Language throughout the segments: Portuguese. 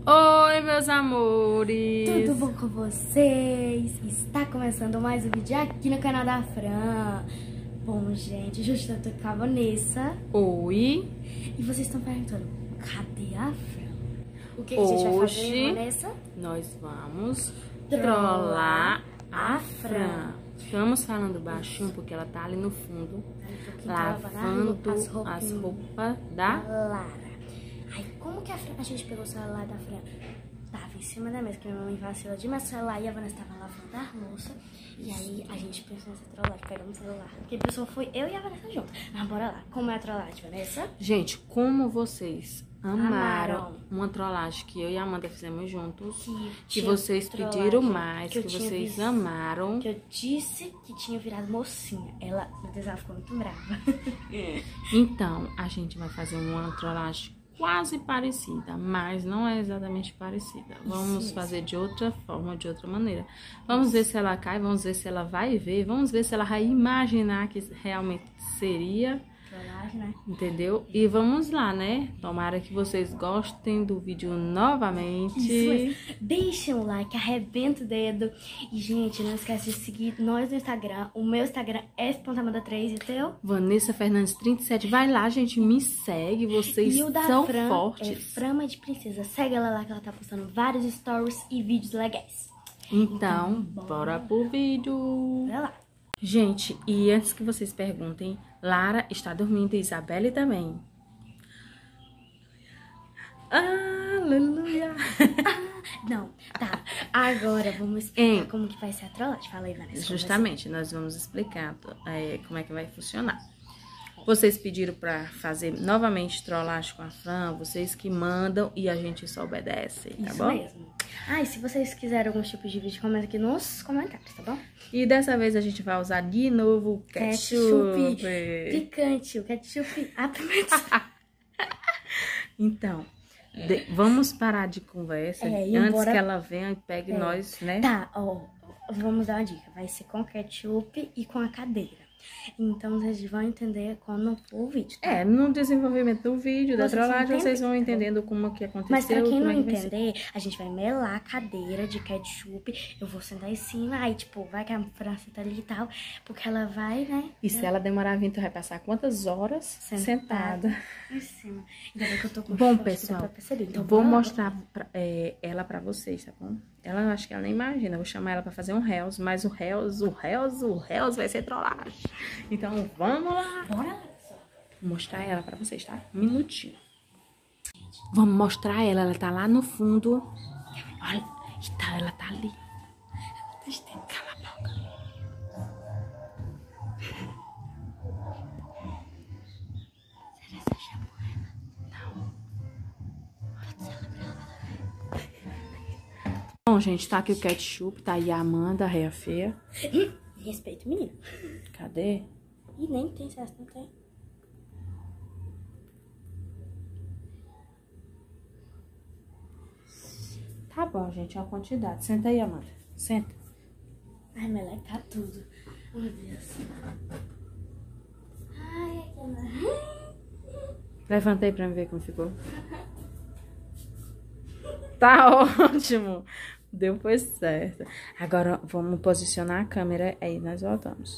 Oi, meus amores! Tudo bom com vocês? Está começando mais um vídeo aqui no canal da Fran. Bom, gente, hoje eu estou com a Vanessa. Oi! E vocês estão perguntando, cadê a Fran? O que a gente vai fazer, Vanessa? Nós vamos trollar a Fran. Estamos falando baixinho porque ela tá ali no fundo, lavando as roupas da Lara. Aí, como que a gente pegou o celular da Fran? Tava em cima da mesa, que minha mamãe vacilou de meu celular e a Vanessa tava lavando a louça. E aí, a gente pensou nessa trollagem, pegamos o celular. Porque a pessoa foi eu e a Vanessa junto. Mas bora lá, como é a trollagem, Vanessa? Gente, como vocês amaram uma trollagem que eu e a Amanda fizemos juntos, que vocês pediram mais, que vocês amaram. Que eu disse que tinha virado mocinha. Ela, meu Deus, ela ficou muito brava. Então, a gente vai fazer uma trollagem quase parecida, mas não é exatamente parecida. Vamos fazer de outra forma, de outra maneira. Vamos ver se ela cai, vamos ver se ela vai ver, vamos ver se ela vai imaginar que realmente seria. Né? Entendeu? E vamos lá, né? Tomara que vocês gostem do vídeo novamente. Isso mesmo. Deixem um like, arrebenta o dedo. E, gente, não esquece de seguir nós no Instagram. O meu Instagram é f.amanda3 e o teu? Vanessa Fernandes 37. Vai lá, gente, me segue. Vocês são fortes. É Frama de Princesa. Segue ela lá que ela tá postando vários stories e vídeos legais. Então bora pro vídeo. Bora lá. Gente, e antes que vocês perguntem, Lara está dormindo e Isabelle também. Aleluia! Não, tá. Agora vamos explicar como que vai ser a trollagem. Fala aí, Vanessa. Justamente, nós vamos explicar como é que vai funcionar. Vocês pediram pra fazer novamente trollagem com a Fran, vocês que mandam e a gente só obedece, tá bom? Isso mesmo. Ah, e se vocês quiserem alguns tipos de vídeo, comenta aqui nos comentários, tá bom? E dessa vez a gente vai usar de novo o ketchup. Picante, o ketchup apimenta. Então, vamos parar de conversa antes que ela venha e pegue nós, né? Tá, ó, vamos dar uma dica. Vai ser com ketchup e com a cadeira. Então, vocês vão entender quando for o vídeo, tá? No desenvolvimento do vídeo, da trollagem, vocês vão entendendo como que aconteceu. Mas pra quem não entender, a gente vai melar a cadeira de ketchup, eu vou sentar em cima, aí, tipo, vai que a França tá ali e tal, porque ela vai, né? E se ela demorar a vir, tu vai passar quantas horas sentada? Em cima. Ainda bem que eu tô com bom, pessoal, então, vou mostrar ela pra vocês, tá bom? Ela, acho que ela nem imagina, eu vou chamar ela pra fazer um Reels, mas o Reels vai ser trollagem. Então, vamos lá. Bora lá. Vou mostrar ela pra vocês, tá? Um minutinho. Vamos mostrar ela tá lá no fundo. Olha, ela tá ali. Cala a boca. Será que você chamou ela? Não. Pode ser ela pra ela. Bom, gente, tá aqui o ketchup, tá aí a Amanda, a Réa Feia. Respeito, menino. Cadê? Ih, nem tem certo, não tem. Tá bom, gente, é uma quantidade. Senta aí, Amanda. Senta. Ai, meleca tudo. Meu Deus. Ai, Levanta aí pra me ver como ficou. Tá ótimo. Deu, foi certo. Agora, vamos posicionar a câmera. Aí, nós voltamos.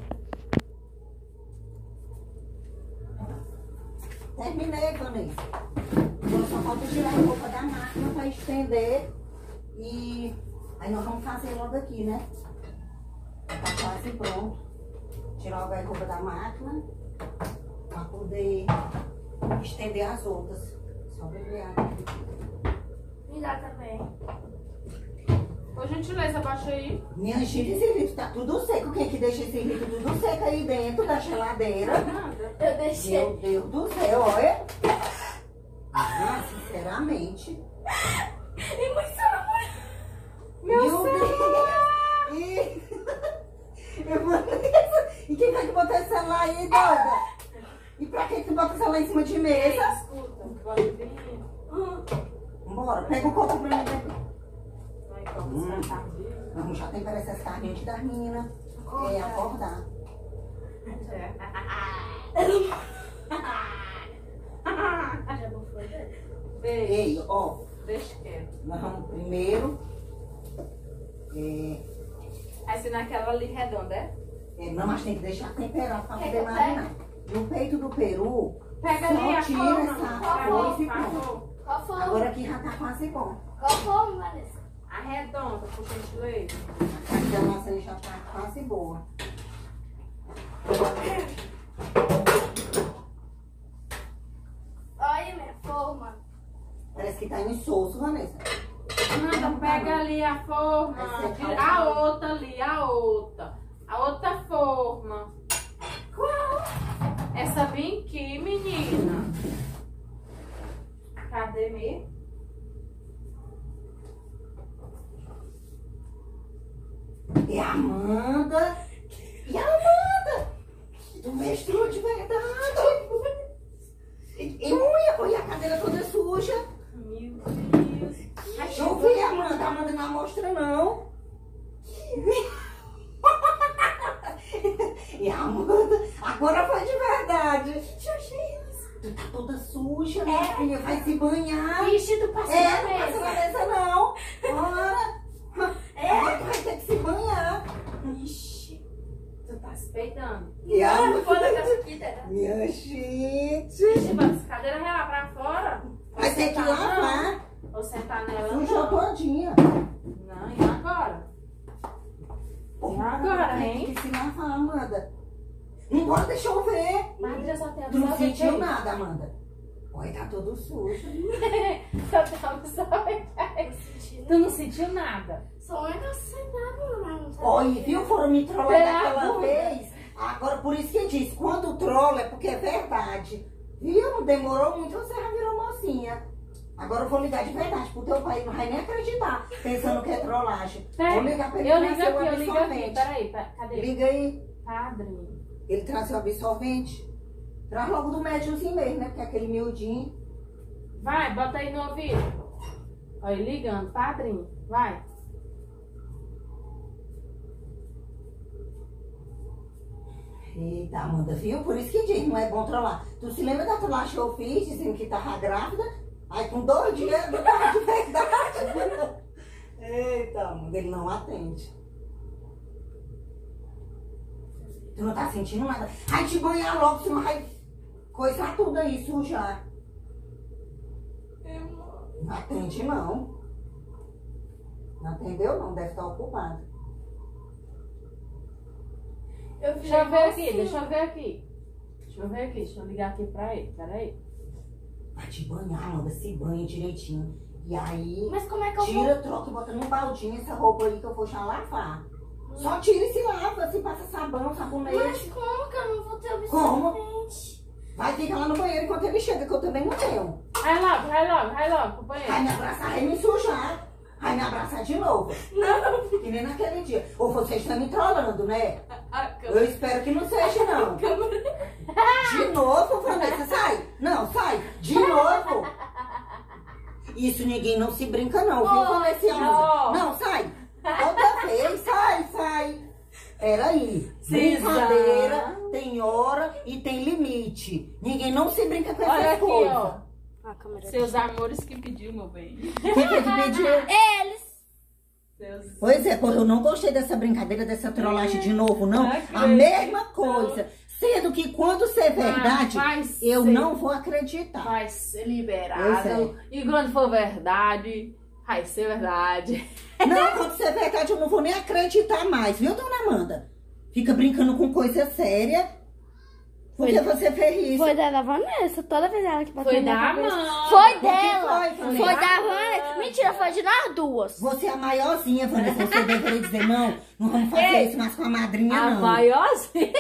Terminei, Vanessa. Agora só falta tirar a roupa da máquina para estender. E aí nós vamos fazer logo aqui, né? Tá quase pronto. Tirar a roupa da máquina para poder estender as outras. Só beber água aqui. Me dá também. Ô, gentileza, abaixa aí. Minha gente, esse líquido tá tudo seco. Quem é que deixa esse líquido tudo seco aí dentro da geladeira? Eu deixei. Meu Deus do céu, olha. Ah, sinceramente. E muito amor. Meu Deus. E quem foi que botou esse celular aí, doida? E pra que tu bota o celular em cima de mesa? Escuta, pode vir. Bora, pega o copo pra mim. Vamos já temperar essas carnes antes das meninas acordar. Já bufou dele? Ei, ó. Deixa quieto. Nós vamos primeiro... Assim naquela ali redonda, é? Não, mas tem que deixar temperado pra poder marinar. No peito do peru, Pega ali a só tira forma. essa coisa e pronto. Qual foi? Agora aqui já tá quase bom. Qual foi, Vanessa? A redonda, por gentileza. Aqui a nossa já tá quase boa. Olha minha forma. Parece que tá insosso, Vanessa. Nanda, pega ali a forma. A outra ali, a outra. A outra forma. Qual? Essa bem aqui, menina. Cadê mesmo? E a Amanda? E a Amanda? Tu mestrou de verdade. E olha a cadeira toda suja. Meu Deus. Eu vi a Amanda. A Amanda não mostra, não. E a Amanda, agora foi de verdade. Tu tá toda suja, minha filha. Vai se banhar. Vixe, tu passou Não na passa na mesa. mesa, não. Ora. Agora tu vai ter que se banhar. Ixi, tu tá se peidando. E a Amanda... Minha Minha gente. Ixi, bota essa cadeira real pra fora. Vai ter que lavar. Ou sentar nela, Sujou não. todinha. Não, e agora? E agora, hein? Tem que se lavar, Amanda. Não pode deixar eu ver. Madre, só tem Tu não absorvente sentiu aí. nada, Amanda? Olha, tá todo sujo. Só tem absorvente aí. Tu não sentiu nada? Só é que sentado, não. Olha, viu? Foram me trollar Pela daquela bunda. vez. Agora, por isso que eu disse, quando trola é porque é verdade. Viu? Não demorou muito, você já virou mocinha. Agora eu vou ligar de verdade pro teu pai, não vai nem acreditar, pensando que é trollagem. Vou ligar pra ele Eu ligo trazer o aqui, eu ligo aqui. absorvente. Peraí, cadê? Liga aí. Padre. Ele traz o absorvente. Traz logo do médiozinho mesmo, né? Porque é aquele miudinho. Vai, bota aí no ouvido. Olha, ligando, padrinho. Vai. Eita, Amanda, viu? Por isso que diz, não é bom trollar. Tu se lembra da trollagem que eu fiz, dizendo que tava grávida? Aí com 2 dias, não tava de verdade. Eita, Amanda, ele não atende. Tu não tá sentindo nada? Vai te banhar logo, senão vai coisar tudo aí, sujar. Não atende, não. Não atendeu, não. Deve estar ocupado. Deixa eu ver aqui, deixa eu ver aqui. Deixa eu ver aqui, deixa eu ligar aqui pra ele. Peraí. Vai te banhar, Amanda. Se banha direitinho. E aí, Mas como é que eu vou? tira, troca e bota num baldinho essa roupa aí que eu vou já lavar. Só tira e se lava. Se passa sabão, sabonete. Mas como que eu não vou ter Como? absorvente? Vai ficar lá no banheiro enquanto ele chega, que eu também não tenho. Vai logo, pro Vai banheiro. me abraçar e me sujar. Vai me abraçar de novo. Não. Que nem naquele dia. Ou vocês estão me trollando, né? Eu espero que não seja, não. De novo, Vanessa, sai. Não, sai. De novo. Isso ninguém não se brinca, não, viu, Vanessa? não. Não, sai. Outra vez, sai. Peraí. Cisão. Brincadeira tem hora e tem limite. Ninguém não se brinca com Olha essas aqui, coisas. ó. A câmera. Seus amores que pediu, meu bem. Quem foi que pediu? Eles. Seus... Pois é, eu não gostei dessa brincadeira, dessa trollagem de novo, não. Não A acredito. mesma coisa. Sendo que quando ser verdade, Vai eu ser. não vou acreditar. Vai ser Pois liberado. E quando for verdade, vai ser verdade. Não, quando ser verdade, eu não vou nem acreditar mais, viu, dona Amanda? Fica brincando com coisa séria. Porque você fez isso. Foi da Vanessa, toda vez ela que bateu Foi na da cabeça. Amanda. Foi que dela. foi, Vanessa? Foi da Vanessa. Mentira, foi de nós duas. Você é a maiorzinha, Vanessa. Você deveria dizer, não vamos fazer isso mais com a madrinha, A não. maiorzinha.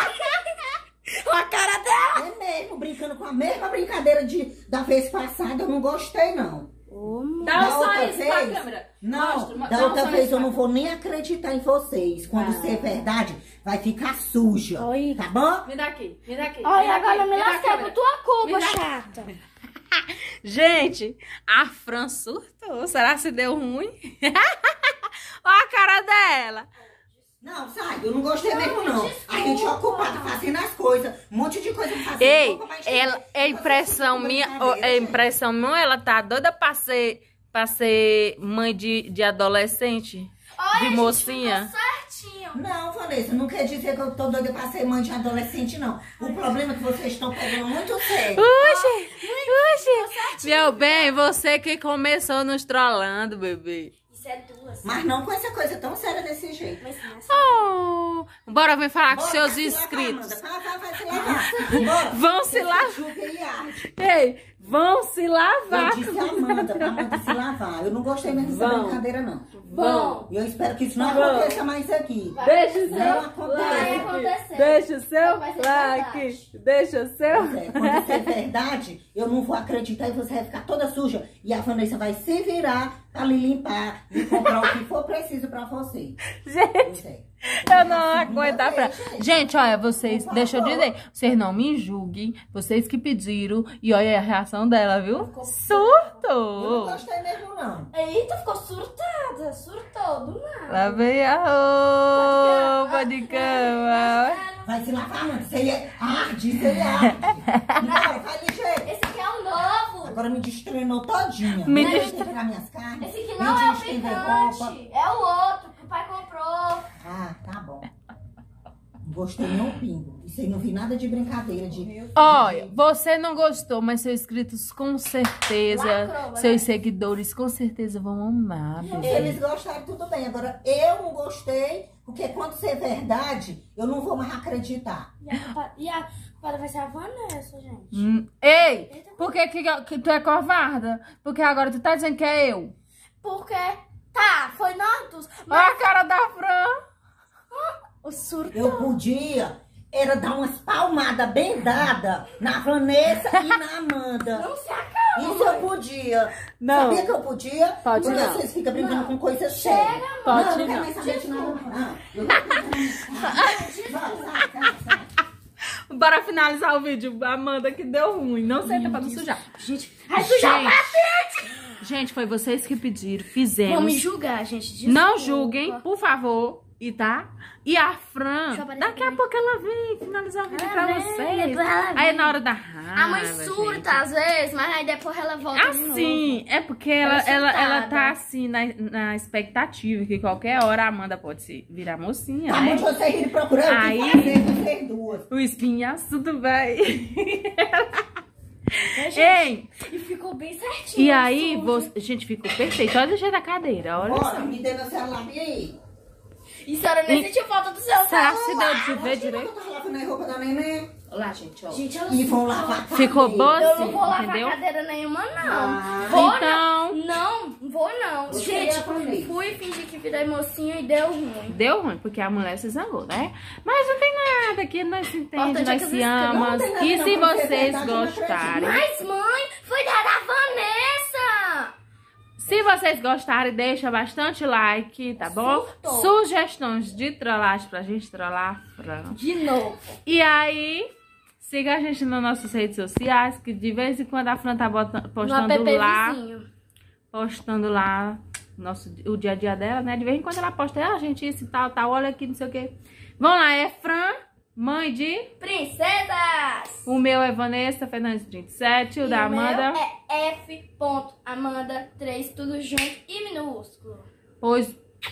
A cara dela. É mesmo, brincando com a mesma brincadeira da vez passada, eu não gostei, não. Dá um outra sorriso pra vez? câmera. Não, Mostra, da dá um outra sorriso vez eu pra- não vou nem acreditar em vocês. Quando Ah. ser verdade, vai ficar suja. Oi. Tá bom? Me dá aqui, me dá aqui. Olha, me dá agora aqui, me dá a lasquei câmera. por tua culpa, Me dá- chata. Gente, a Fran surtou. Será que se deu ruim? Olha a cara dela. Não, sai, eu não gostei mesmo, não. A gente é ocupada fazendo as coisas, um monte de coisa pra fazer. Ei, Roupa, mas ela, é impressão Você minha, brincadeira, é impressão minha, ela tá doida pra ser pra ser mãe de adolescente? Olha, de mocinha? Ficou certinho. Não, Vanessa, não quer dizer que eu tô doida pra ser mãe de adolescente, não. O problema é que vocês estão pegando muito sério. Oxi! Meu bem, você que começou nos trollando, bebê. Isso é 2. Mas não com essa coisa tão séria desse jeito. Mas não é assim. Oh, bora vir falar com Bora, seus vai se lavar, inscritos. Amanda. Vai se lavar. Bora. Vão se lavar. Juca e arte. Ei, vão se lavar. Eu disse a Amanda pra Amanda se lavar. Eu não gostei mesmo dessa Vão. brincadeira, não. Vão. E eu espero que isso não Vão. aconteça mais aqui. Deixa o Não seu acontece. Vai like. acontecer. Deixa o seu Vai ser like. verdade. Deixa o seu. Pois é, quando isso é verdade, eu não vou acreditar e você vai ficar toda suja. E a Vanessa vai se virar pra lhe limpar e comprar o que for preciso pra você. Gente. Pois é. Eu não aguento a pra... Gente, Gente, olha, vocês, por deixa eu favor. dizer, vocês não me julguem, vocês que pediram, e olha a reação dela, viu? eu não Surtou! gostei mesmo, não. Eita, ficou surtada. Surtou do nada. Lá vem a roupa de cama. Vai se lavar, mano. Isso aí é arde, isso aí é arde. Não, vai ligeiro. Esse aqui é o novo. Agora me destreinou todinha. Me Não destre- tirar minhas carnes. Esse aqui nem não é o estender roupa. picante. É o outro que o pai comprou. Ah, tá bom. Não gostei nem um pingo. Isso aí não vi nada de brincadeira. Olha, você não gostou, mas seus inscritos com certeza, Lacrou, né? seus seguidores com certeza vão amar, Se bebê. eles gostaram, tudo bem. Agora, eu não gostei, porque quando isso é verdade, eu não vou mais acreditar. E a culpada vai ser a Vanessa, gente. Ei, por que tu é covarda? Porque agora tu tá dizendo que é eu. Porque, tá, foi nós duas. Olha a cara da Fran. O surto. Eu podia era dar umas palmadas bem dadas na Vanessa e na Amanda. Não se acalma. Isso eu podia. Não. Sabia que eu podia? Pode porque não. vocês ficam brincando com coisas Chega, sérias. mano. Pode não, eu não não. quero mais saber de nada. Não. Eu quero sai. Bora finalizar o vídeo. Amanda, que deu ruim. Não senta pra não sujar. Gente, vai sujar o Gente, foi vocês que pediram. Fizemos. Vão me julgar, gente. Desculpa. Não julguem, por favor. E tá? E a Fran, Deixa eu aparecer daqui a aqui. pouco ela vem finalizar o vídeo Ela pra vem, vocês. depois ela Aí vem. na hora da raiva. A mãe surta às vezes, mas aí depois ela volta de novo. Assim, é porque Ela ela surtada. tá assim na expectativa que qualquer hora a Amanda pode se virar mocinha, Tá né? onde vocês irem procurando, Aí- o que fazer com vocês duas. O espinhaço, tudo bem. É, gente, Ei, e ficou bem certinho. e aí, surto. você, gente, ficou perfeito. Olha o jeito da cadeira, olha Bora, só. me dê meu celular, e aí? E a senhora nem sentiu falta do seu Será celular. que deu de ver Onde direito? eu tava lavando a roupa da neném? Olha lá, gente, ó. Gente, ela E vão surtou. lavar a Ficou cadeira. boa Eu assim, não vou lavar entendeu? cadeira nenhuma, não. Ah, Vou então- não, vou não. Eu Gente, queria aprender. fui fingir que virei mocinha e deu ruim. Deu ruim, porque a mulher se zangou, né? Mas não tem nada, aqui nós se entende, Importante é nós que se os amamos. não tem nada E não, se porque é vocês verdade, eu não gostarem, Mas, mãe, foi da Vanessa. se vocês gostarem, deixa bastante like, tá bom? Surtou. Sugestões de trollagem pra gente trollar a Fran. De novo. E aí, siga a gente nas nossas redes sociais, que de vez em quando a Fran tá No postando app lá. vizinho. Postando lá o dia a dia dela, né? De vez em quando ela posta, gente, isso e tal, tal, olha aqui, não sei o quê. Vão lá, é Fran, mãe de... Princesas. O meu é Vanessa Fernandes 37, o da Amanda. meu é F.Amanda3, tudo junto e minúsculo. Pois,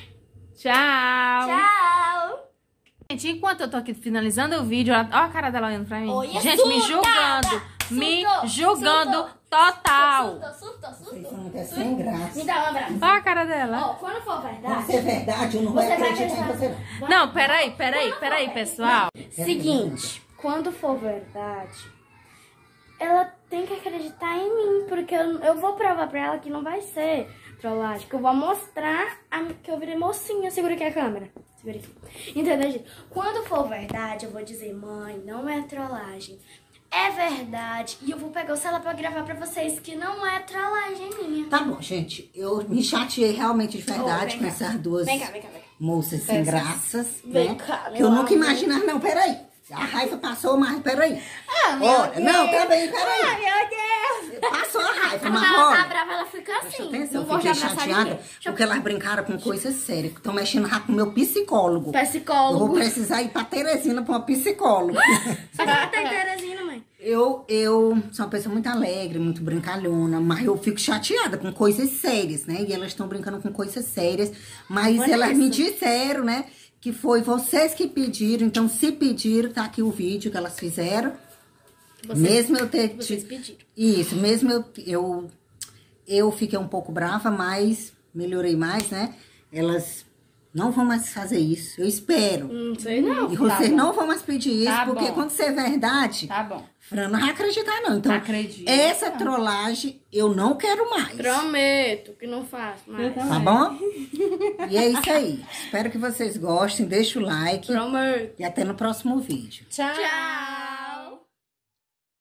tchau. Tchau. Gente, enquanto eu tô aqui finalizando o vídeo, ó a cara dela olhando pra mim. Olha, Gente, me surtada. julgando. Me Surtou, julgando surtou, total. Surtou. Vocês são muito sem graça. Me dá um abraço. Ó a cara dela. Ó, quando for Quando verdade... isso é verdade, eu não vou Você vai acreditar em acreditar. você, não. Não, peraí, pessoal. Seguinte, quando for verdade, ela tem que acreditar em mim, porque eu vou provar pra ela que não vai ser trollagem, que eu vou mostrar que eu virei mocinha. Segura aqui a câmera. Segura aqui. Entendeu, gente? Quando for verdade, eu vou dizer, mãe, não é trollagem. É verdade. E eu vou pegar o celular pra gravar pra vocês que não é trollagem minha. Tá bom, gente. Eu me chateei realmente de verdade vem com cá. essas duas Vem cá. moças sem graças, Vem né? cá, Que eu meu nunca amor. imaginava, não, peraí. A raiva passou, mas peraí. meu Olha, não, peraí. Ai, meu Deus. Passou a raiva, Quando mas ela tá olha. brava, ela fica Presta assim. atenção, Não eu vou já fiquei abraçar chateada ninguém. porque elas brincaram com coisas sérias. Estão mexendo já com o meu psicólogo. Eu vou Psicólogo. precisar ir pra Teresina pra uma psicóloga. Só que ela tá em Teresina, mãe. Eu sou uma pessoa muito alegre, muito brincalhona, mas eu fico chateada com coisas sérias, né? E elas estão brincando com coisas sérias, mas elas me disseram, né? Que foi vocês que pediram, então se pediram, tá aqui o vídeo que elas fizeram. Mesmo eu ter... Vocês pediram. Isso, mesmo eu fiquei um pouco brava, mas melhorei mais, né? Elas não vão mais fazer isso, eu espero. Não sei não. E vocês não vão mais pedir isso, Tá porque bom. quando isso é verdade, Tá bom. Fran não vai acreditar não. Então, Acredito. essa trollagem eu não quero mais. Prometo que não faço mais. Tá bom? E é isso aí. Espero que vocês gostem, deixa o like Prometo. e até no próximo vídeo. Tchau. Tchau.